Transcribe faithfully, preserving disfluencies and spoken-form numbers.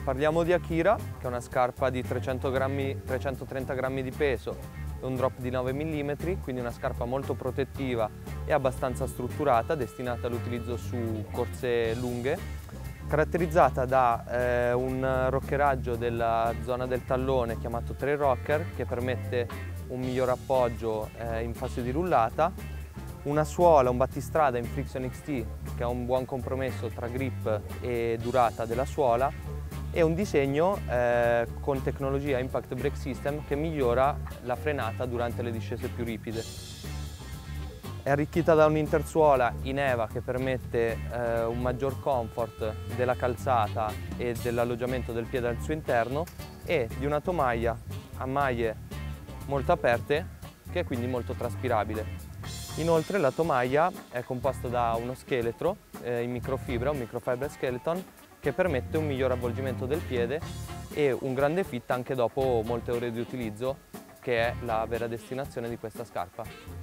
Parliamo di Akira, che è una scarpa di trecento grammi, trecentotrenta grammi di peso e un drop di nove millimetri, quindi una scarpa molto protettiva e abbastanza strutturata, destinata all'utilizzo su corse lunghe, caratterizzata da eh, un rockeraggio della zona del tallone chiamato trail rocker, che permette un miglior appoggio eh, in fase di rullata, una suola, un battistrada in Friction X T che ha un buon compromesso tra grip e durata della suola, e un disegno eh, con tecnologia Impact Brake System che migliora la frenata durante le discese più ripide. È arricchita da un'intersuola in EVA che permette eh, un maggior comfort della calzata e dell'alloggiamento del piede al suo interno, e di una tomaia a maglie molto aperte che è quindi molto traspirabile. Inoltre la tomaia è composta da uno scheletro eh, in microfibra, un microfiber skeleton, che permette un miglior avvolgimento del piede e un grande fit anche dopo molte ore di utilizzo, che è la vera destinazione di questa scarpa.